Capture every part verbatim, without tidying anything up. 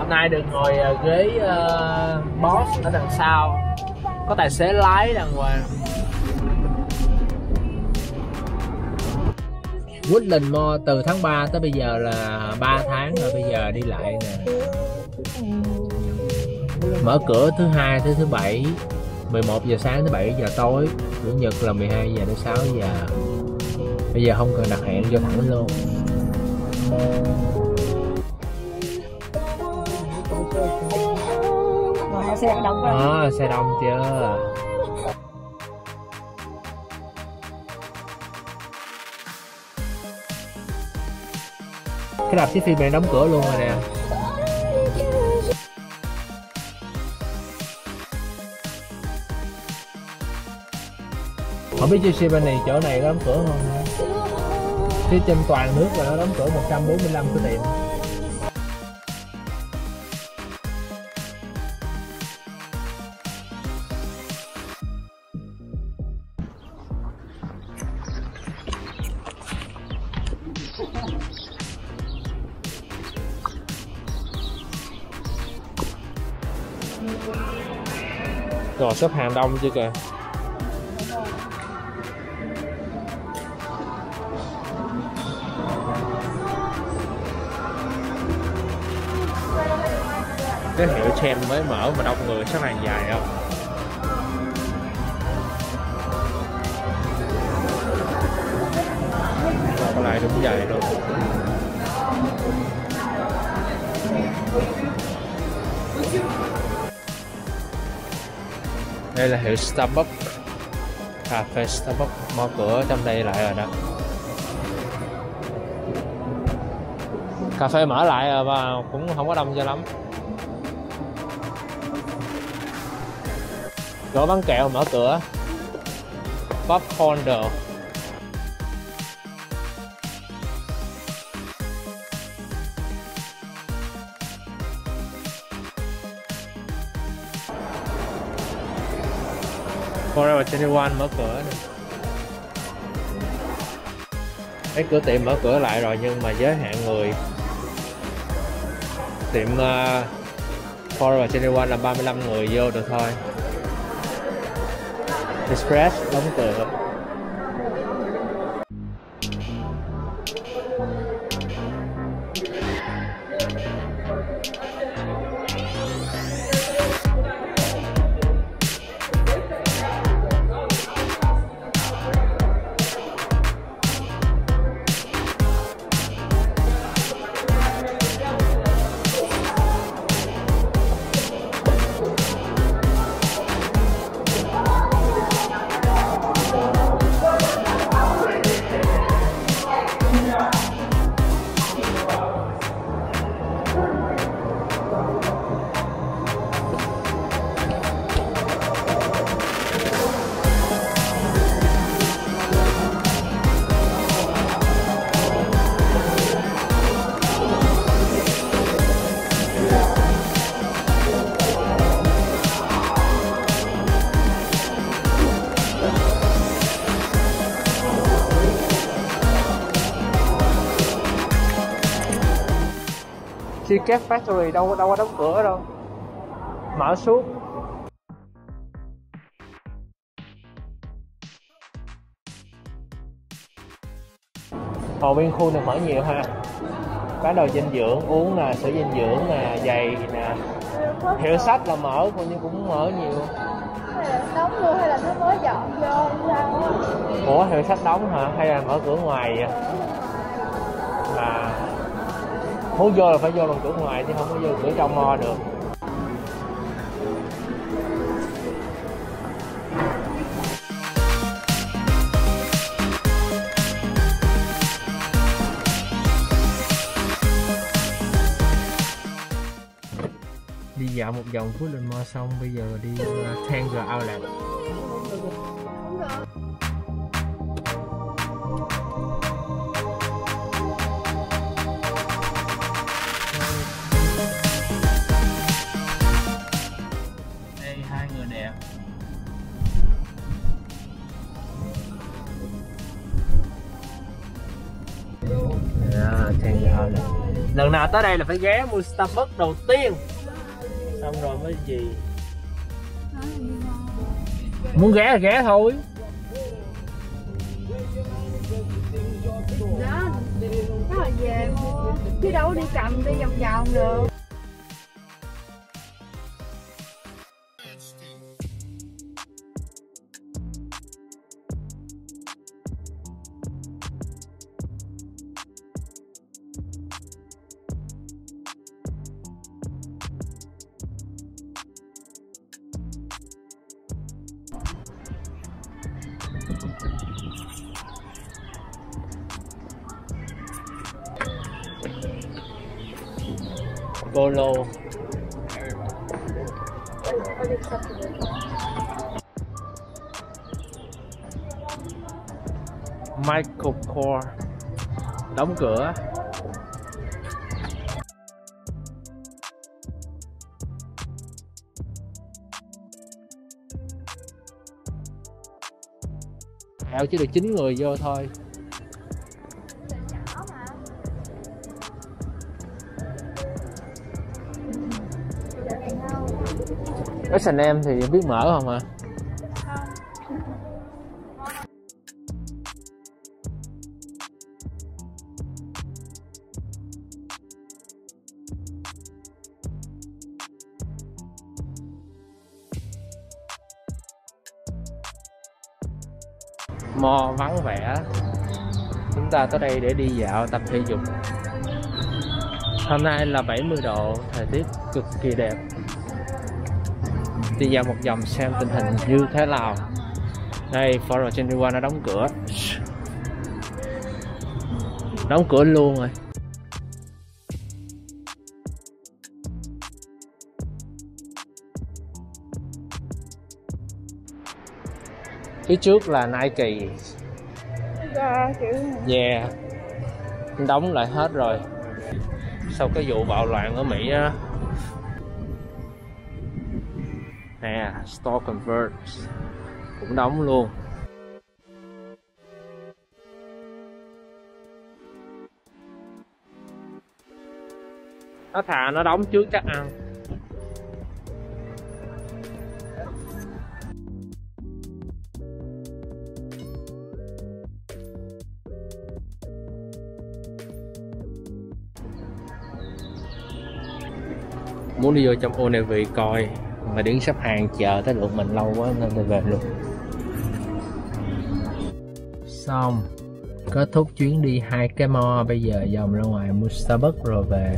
Hôm nay được ngồi ghế uh, boss ở đằng sau, có tài xế lái đàng hoàng. Woodland Mall từ tháng ba tới bây giờ là ba tháng rồi, bây giờ đi lại nè. Mở cửa thứ hai tới thứ bảy, mười một giờ sáng tới bảy giờ tối, chủ nhật là mười hai giờ đến sáu giờ. Bây giờ không cần đặt hẹn, vô thẳng luôn. Xe đông quá. Đó, xe đông chưa? Cái rạp chiếu phim này đóng cửa luôn rồi nè. Không biết chiếc xe bên này chỗ này có đóng cửa không? Phía trên toàn nước là nó đóng cửa một trăm bốn mươi lăm cái tiệm. Rồi xếp hàng đông chưa kìa. Cái hiệu Chen mới mở mà đông người, xếp hàng dài không? Còn lại đúng dài luôn. Đây là hiệu Starbucks, cà phê Starbucks mở cửa trong đây lại rồi đó. Cà phê mở lại rồi và cũng không có đông cho lắm. Chỗ bán kẹo mở cửa, popcorn đồ. Forever hai mươi mốt mở cửa nè. Mấy cửa tiệm mở cửa lại rồi nhưng mà giới hạn người. Tiệm uh, Forever hai mươi mốt là ba mươi lăm người vô được thôi. Express đóng cửa. Cheesecake Factory đâu đâu có đóng cửa đâu, mở suốt. Hồ bên khu này mở nhiều ha, có đồ dinh dưỡng uống nè, sữa dinh dưỡng nè, giày nè, hiệu sách là mở nhưng cũng mở nhiều. Đóng luôn hay là nó mới dọn vô sao á? Ủa hiệu sách đóng hả hay là mở cửa ngoài vậy? À, muốn vô là phải vô bằng cửa ngoài chứ không có vô cửa trong mo được. Đi dạo một vòng Woodland Mall xong bây giờ đi uh, Tanger Outlet. Đây hai người đẹp. Yeah, Tanger Outlet. Lần nào tới đây là phải ghé mua Starbucks đầu tiên, xong rồi mới gì. Muốn ghé là ghé thôi. Đó, đó là về mua, chứ đâu đi cầm đi vòng vòng được. Polo. Michael Kors đóng cửa. Hẹo chỉ được chín người vô thôi. ét and em thì biết mở không ạ? Mall vắng vẻ. Chúng ta tới đây để đi dạo tập thể dục. Hôm nay là bảy mươi độ, thời tiết cực kỳ đẹp. Đi dạo một vòng xem tình hình như thế nào. Đây, Forever hai mươi mốt nó đóng cửa. Đóng cửa luôn rồi. Phía trước là Nike. Yeah. Đóng lại hết rồi. Sau cái vụ bạo loạn ở Mỹ á. Nè, Store Converse cũng đóng luôn. Nó thà nó đóng trước chắc ăn. Muốn đi vô trong Old Navy coi mà đứng xếp hàng chờ tới lượt mình lâu quá nên tôi về luôn. Xong, kết thúc chuyến đi hai cái mall, bây giờ vòng ra ngoài mua Starbucks rồi về.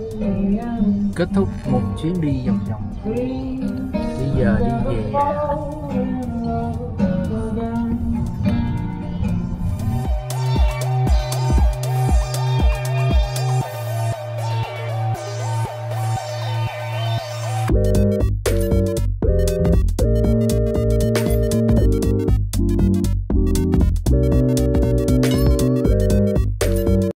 Kết thúc một chuyến đi vòng vòng. Bây giờ đi về.